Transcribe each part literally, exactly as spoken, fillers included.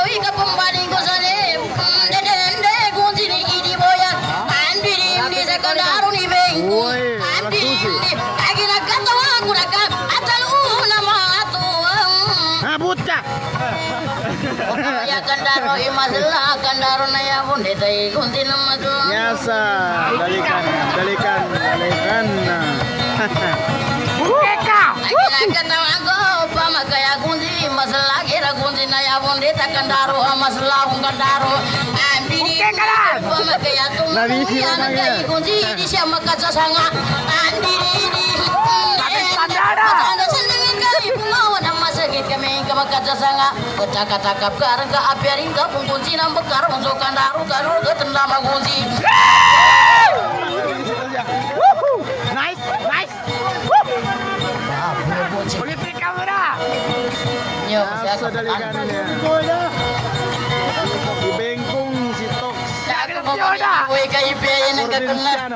tawi ka pembanding ko sa lim. Dende kunci ni idi boya. Andi di sekondaru ni bengku. Andi lagi nak kata aku nak atal nama atu. Ah, buta. Ya kandaro imaslah kandaro na ya pun detai kunci nama tu. Biasa, dalikan, dalikan, dalikan. Eka. Lagi nak kata aku pama kaya kunci masalah kira kunci na ya pun detai kandaro masalah kandaro. Andi pama kaya tu. Nabisi Andi kunci di siapa kaca sanga. Andi di. Sandara. Kami kaca sanga kecakap-cakap karang ke apiaring ke kunci nam bekar untuk kandaru kandaru ke tendama kunci. Nice, nice. Politik kamera. Yo, Biasa dalikan ini. Di bengkung si Tox. Kue K I P yang kena.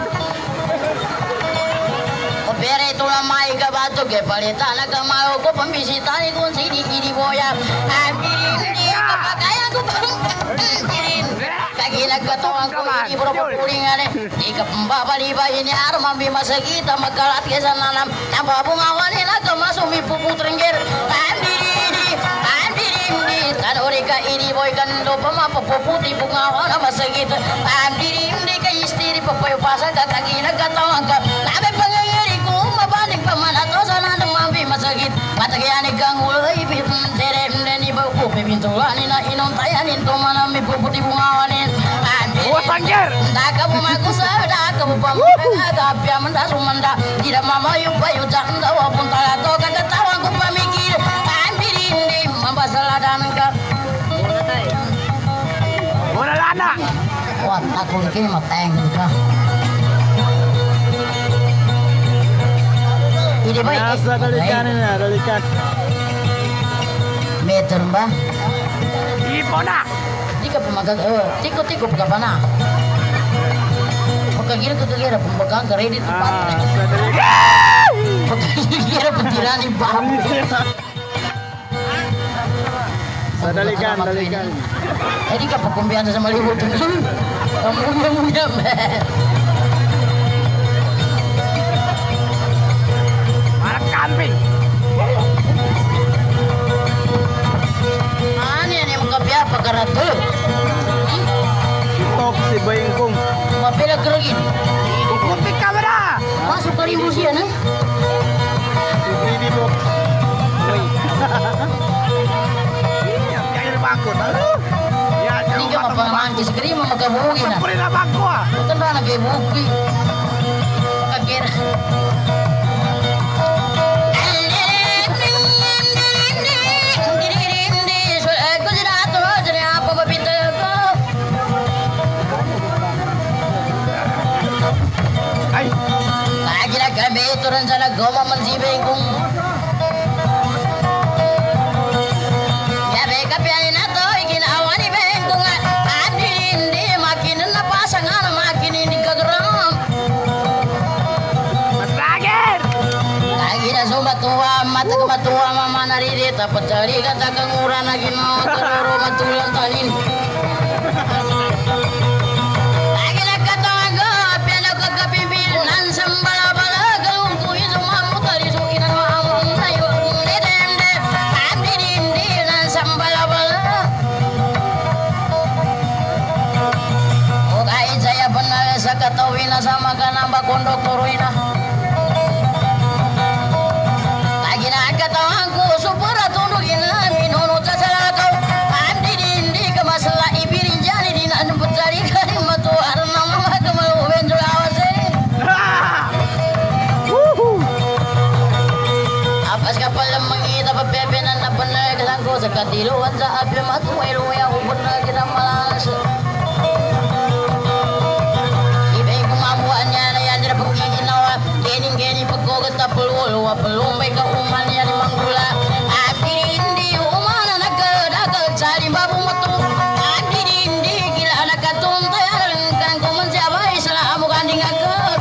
Bere itu lama ika batu ke palita nak mau ko pembisita ni kunci di di boya. Ambirin di kapakaian ko ambirin. Kagi nak batuang ko di berapa puling ane. Ika pembabali ba ini arma bi masa kita makalat ke sana nam. Nampak bunga wani nak masuk mi pupu trenggir. Ambirin ambirin di kan orika ini boy kan do pama pupu di bunga wana masa kita. Ambirin di ke istri papayo pasang kaki nak katawang ka. Nabe mabalik paman atau sana demampi masakit mata kaya ni gangul ibi tere ndeni bau kopi bintulani na inom tayanin to mana mi puputi bungawanin Wah sangger tak kamu maku sada kamu pamuka gapya menda sumanda tidak mama yuk bayu janda wapun talato kagak tahu aku pamikir ambirin di mambasala danangka Bona lana wah aku kini mateng juga. Ini baik. Biasa dalikan ini, dalikan. Meter mbah. Di bona. Jika pemagang, oh, tiko-tiko pegapana. Pekagira kegira pembagang kredit tempat. Biasa dalikan. Pekagira petiran di bahu. Dalikan, dalikan. Jadi kapok kumbian sama libut. Kamu punya mbah. Kambing. Mana yang mengkapi apa karena tu? Tok si bengkung. Mapela keragin. Ikuti kamera. Masuk ke ribu sih ya, Ini box. Woi. Ini air bangkut. Ya, ini cuma pemangkis krim sama kebuki nah. Pernah bangku ah. Bukan mana kebuki. Kakira. Kami turun sana goma mensibengkung. Ya beka pianin atau ikin awani bengkung. Adin di makin na pasangan makin ini kegeram. Masager. Lagi dah sobat tua mata ke tua mama nariri tak pecari kata kenguran lagi mau telur matulan tanin. Lagi nak kata angga piano ke kepimpinan sembala. Katawina sama kanamba kondok turuina. Lagi nak katawangku supaya tundukina minunu casalakau. Andi dindi ke masalah ibirin jani dina nempet cari kali matu arna mama kemalu benjol awase. Apas kapal lemengita pepepenan na bener kesangku sekatiluan sa api matu elu yang bener kita malas. Geni peko kita pelulu pelum baik uman yang manggula akhir di uman anak kedakel cari babu metu akhir di gila anak katung tayar kan ku menjaba Islam bukan dingakut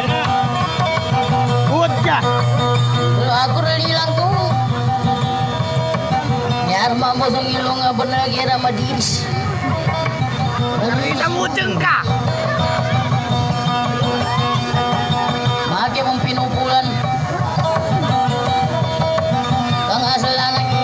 Butja lu aku relilangku nyar mampu sengilung bener kira medis. Kita muceng kah? Make mempinupulan. Kang asalan lagi.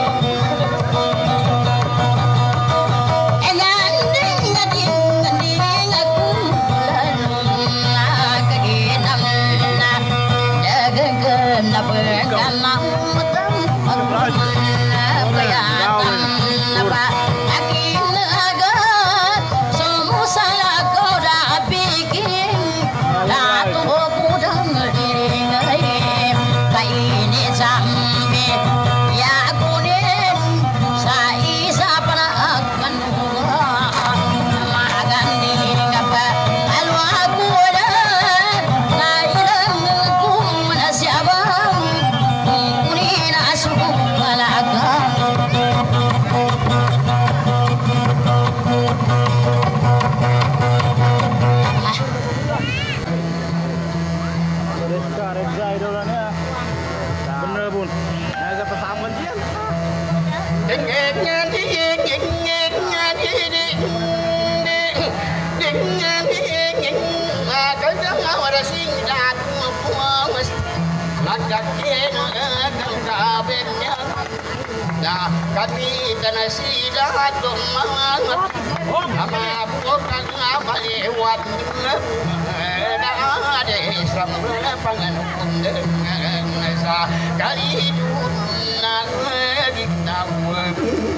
Kami tanah sidat semangat, sama bukan apa lewat, dah ada Islam pangan dengan nasa kali dunia kita buat,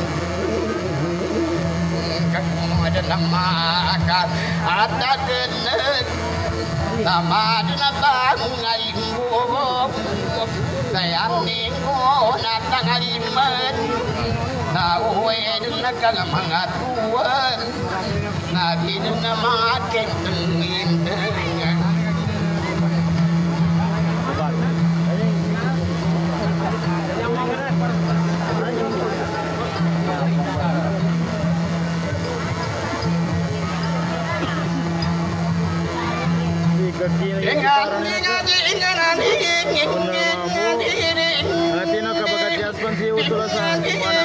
kamu ada nama kan ada kenek, nama ada bangai buat. Sayang ningko natang aliman na uwe na kalamangat uwa na gino na makin tungin ingat ingat ingat Latino kabagat jaspan si utulah sa mana.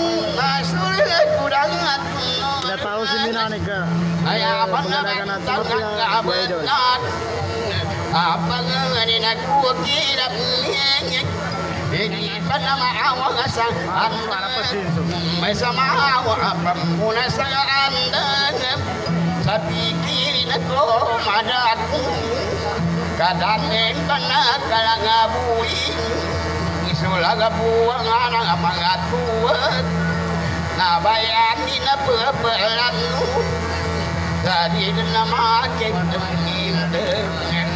Tidak tahu si Mina nih ka. Pengadakan at seperti yang gue idol. Apa ngani nak kukira ini pada maawa asal may samawa apa muna sa anda sa pikirin ako madat kadaming kana kalangabuin isulaga buang ang mga tuwad nabayani na papalan tadi na makin tumindang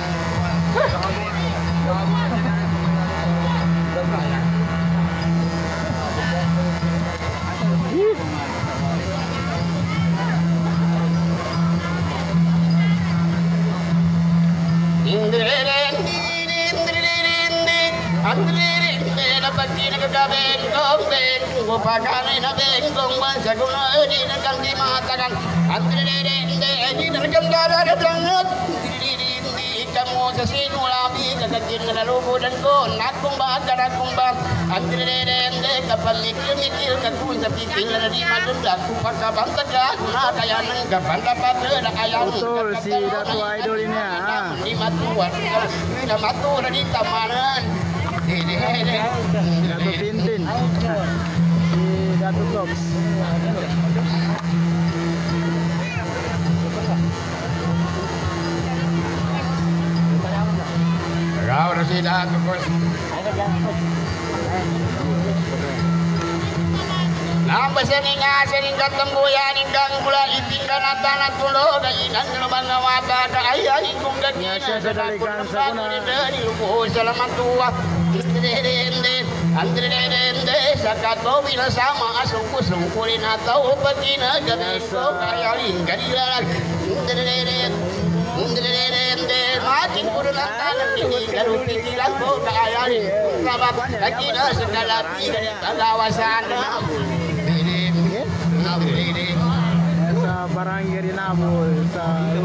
kamu sesinulabi kagagin na nalubudan ko nakong baga nakong bag andrerende kapag mikil-mikil kakun sa pikil na di madunda kung pagkabantag ka na kaya nang gabanda pa na kaya betul si Datu Idol ini ya. di matuan na matura di tamanan Datu Tintin si Datu Vlogs. Kau dah sihat tu kos. Nampak seninga sening ketemu ya ninggang pula ipikan tanah tulo dan inan gelbang wata da ayah ingkung dan Biasa sedalikan sakuna. Dari lupa selamat tua. Indrende andrende sakato bila sama asungku sungkulin atau pagina jadi ko kaya lingkarilan. Indrende indrende makin puro lang talang ini kalau pikiran ko kaya sabab lagi na segala tidak tagawasan na. Sa barangay Rinabol sa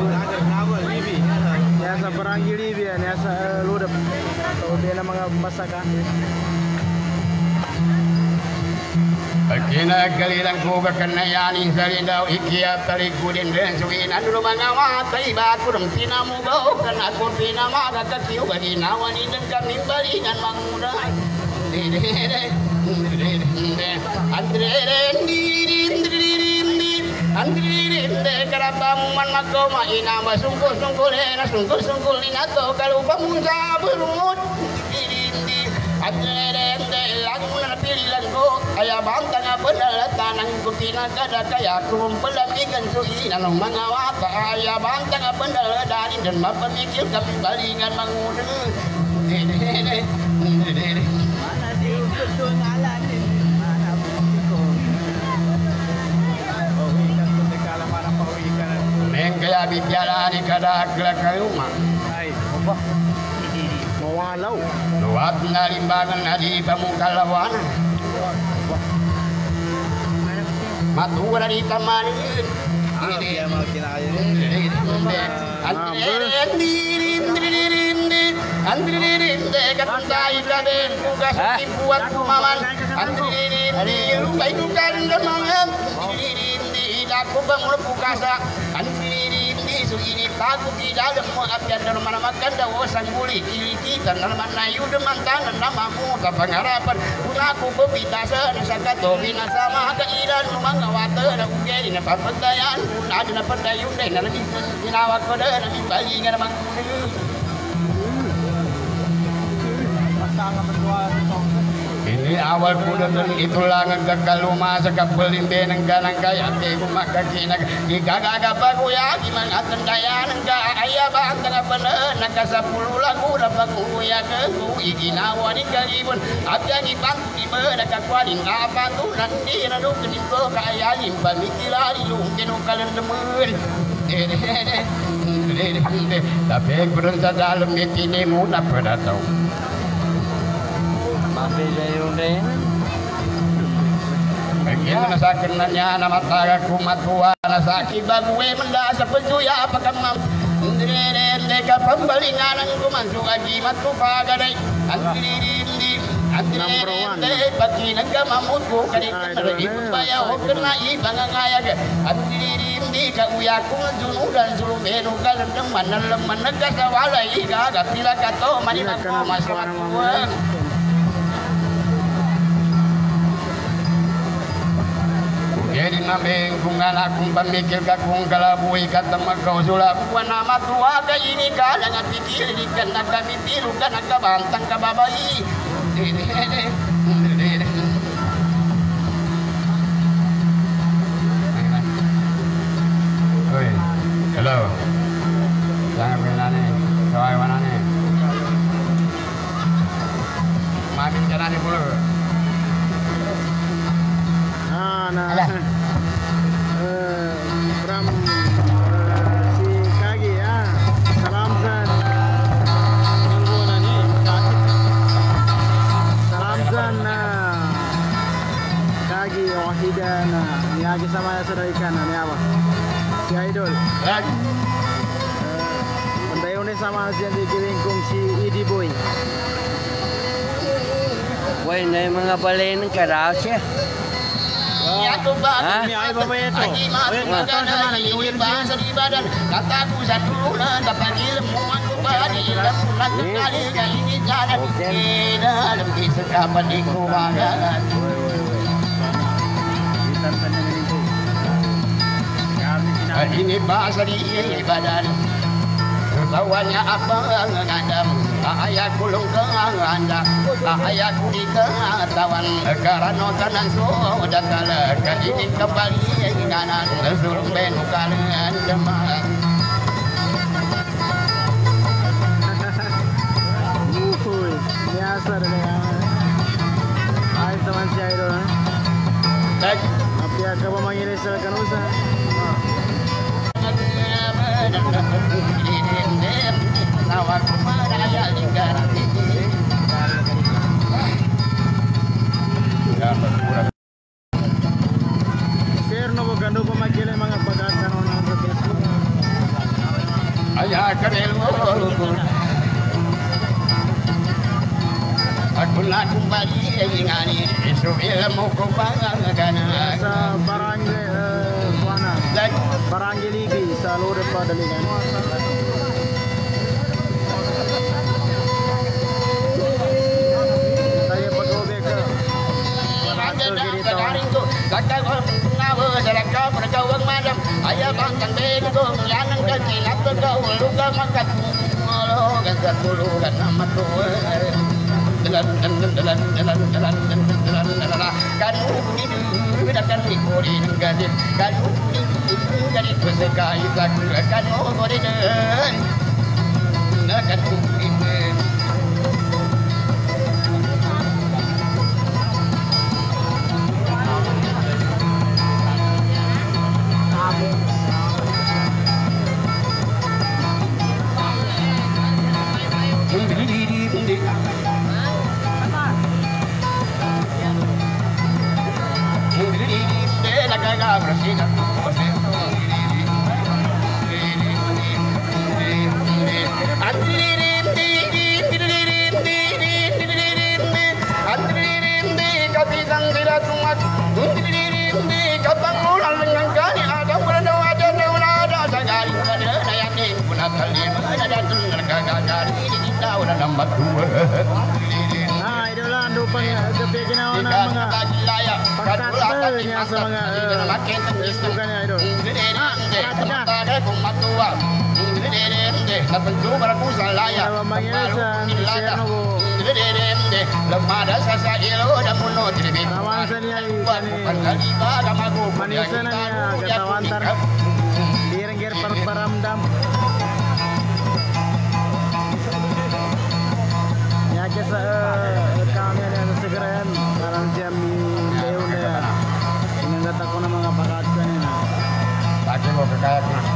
ya sa barangay Libya ya sa Ludap so dia na mga masaka Kina kalilang ko kakanayani salinaw ikiya talikudin rin suwin ano mga watay bakurum tinamugaw kan ako pinamagakakiw baginawan ilang kaming balingan manguray Andrinde karapamuman magkoma inama sungkul-sungkul na sungkul-sungkul inato kalupamun sa berumut Andrinde lagu na napililan ko kaya banta nga panalatanan ko pinagkada kaya kumpala ikan suin anong mga wata kaya banta nga panaladanin dan mapamikil kami balingan mangunan Mana di ugot doon alanin. Mana ko. Pauwi ka kung nagkala para pauwi ka na. Neng kaya bibyala ni kada kayo ma. Ay, apa? Mawalaw. Luwag na limbangan na di pamukalawanan. Matuwa na di tamanin yun. Ah, kaya mga kinakaya Andririnde katay ka din bukas ibuat kumaman andririnde lupay dukan lemang andririnde ilaku bangun bukasa andririnde su ini taku di dalam muabyan dan mana makan dawo sangguli kiri kita nama nayu deman tangan namamu kapangarapan kunaku bebitasan sakato binasama kairan mangawata da ugeri na papandayan ada na pandayun dai na lagi tinawag ko da na bagi nga namang ini awal kuda dan itulah ngagagaluma sa kapelimbe ng ganang kaya kay kumakakinag igagaga pa kuya gimana tendayan nga ayaba ang tanga pana nakasapuluh lagu dapat kuya ke ku iginawa ni kalibon abyan ibantu di mana kakwalin apa tu nanti radu keniko kaya limpa mikilari lung kenu kalen demen tapi kurang sa dalam mitini mo na pada tahu Bagian nasakin na niya na mataga kumatuwa na sa kibaguwe manda sa penjuya pakamam Andririnde ka pambalingan ang kumansu agimat ko pagaday Andririnde Andririnde pati nagkamamut ko kanikan na ikupaya o kena ibangangayag Andririnde ka uya kong junudan sulumeno ka landaman na laman nagkasawalay ikagapila ka to maniman ko maswatuan Jadi nameng kung anak kung pamikir ka kung kalabuhi ka tamagaw sulap ko nama tuwa ka ini ka lang at pikir di ka nagkamitiru ka nagkabantang kababayi Uy, hello jangan pinani kawai mana nih mamin jalan ni pula Nah, uh, from uh, si Kagi ya, salam zan, salam zan na Kagi Wahida na niyagi sama ya saudara ikan ni apa? Si Idol. Uh, Pendayon ni sama si yang dikiring kong si Idi Boy. Wah, ini mga balen ng karas ya. Ya tu Hah? Ini ay babae to. Lagi mati magana ini bahasa di badan kataku satu na dapat ilmu aku badi ilmu nak kali ini jalan di dalam disekapan di kubangan ini bahasa di badan Tawannya apa ngadam ayah kulung ke anda ayah kudi ke tawan karena kanan so dan kala ini kembali kanan suruh benu kalian jemaah Uy, biasa rin yan. Ayos naman si Idol ha. Mapia ka ba manginis sa kanusa? Sir, no gando pa magkila mga pagkakaroon ng sa Facebook. Ayah karel mo Aku kembali ingani isu ilmu kubangan Sa barangay uh, Buana. Barangay Libi sa Lure Padalingan. Tayo pag-uwi ka. Manasal girito. Kakak ngawa salaka perkawang madam ayah bangkang bego lanang kecilap kau luka makat molo gantat dulu kan nama tua dalan dalan dalan dalan dalan dalan dalan kan ini dakan ikori gadit kan ini gadit sekai kan kan ikori dan kan ini Nah, idola dupang gabi ginawa ng mga pagkakta niya sa mga Facebookan niya, idol. Ah, kati ka. Mangyasan, share mo po. Tawansan niya manisan na niya katawantar. Direngger paramdam. Sa kami yang segera karang jam leo na yan. Sinangat ako ng mga bakat kanina. Lagi mo kakayak na.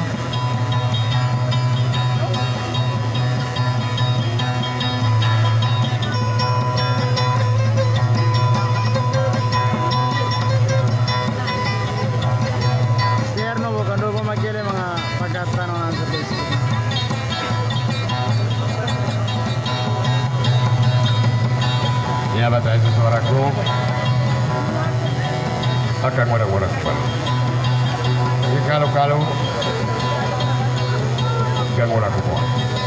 Share no po kando po magkili mga pagkatan na sa Facebook. Ya bata itu suaraku akan mudah-mudah kembali. Jadi kalau-kalau ganggu aku mohon.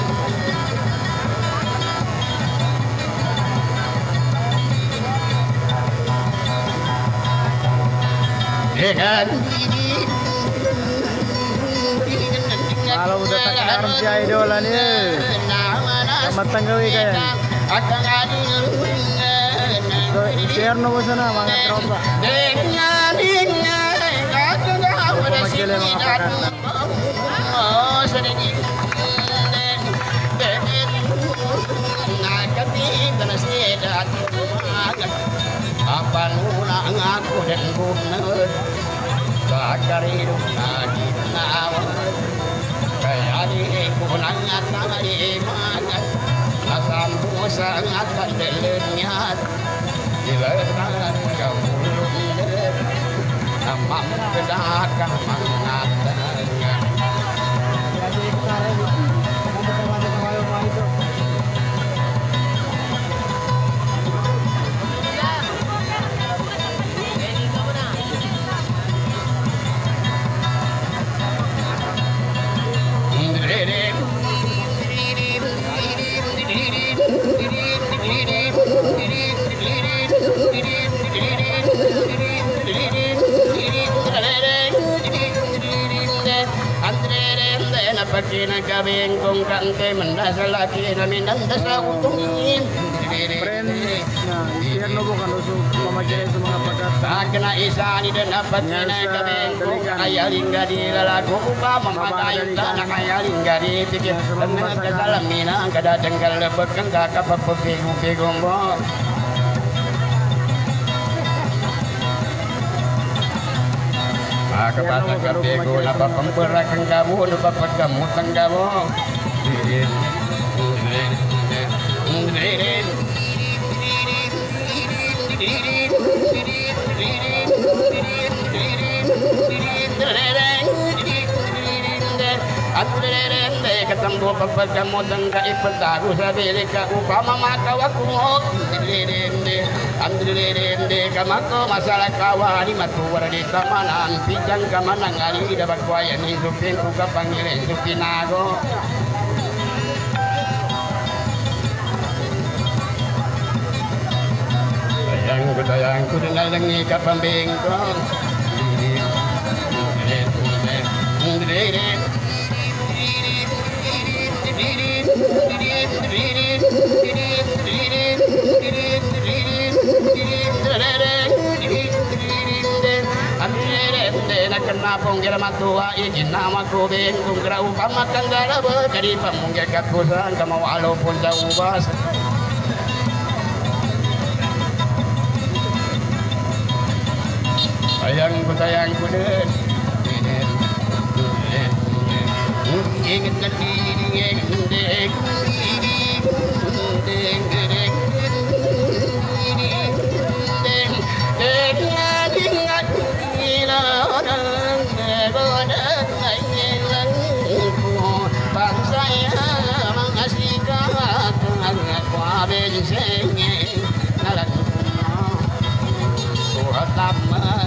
Dengan Kalau udah tak kenal si idola nih, matang gawi kaya. So, share no sana mga tropa. Magkili mga pagkatan. Apa nuna ngaku dan gubernur Sakari lagi nawar Kaya di kunangnya tangari mangat Nasampu sangat pandelenya Dileran kebulungnya Namam kedakang mangatanya Pagkina gabing kung kante mendasal laki na minandasa utungin. Friends, nah, share no po kando so mamagkili sa mga pagkatan. Sakna isa ni dan dapat kina gabing kung kaya linggadi lalago pa mamatay na kaya linggadi pikir tenang kasalam mina kada tenggal lebek kang kakapapapigong mo. Kapatang kapego napapamperakang kamu dapat kamu tanggamu ketemu pagkamu tangga ipatago sa dili ka upama makawakungok dili andrinde kamako masalah kawani matuwara di tamanan pijang kamanang ali dapat kuaya ni supin kuka panggilin supinago sayang ku sayang ku dengalengi kapambingkong Kenapa ngira matua izin nama ku bingung kira upama kanggara berkari pamungga kakusan kama walaupun jauh bas sayangku sayangku den ingin kanding dek bensenye nalan Tuhan lama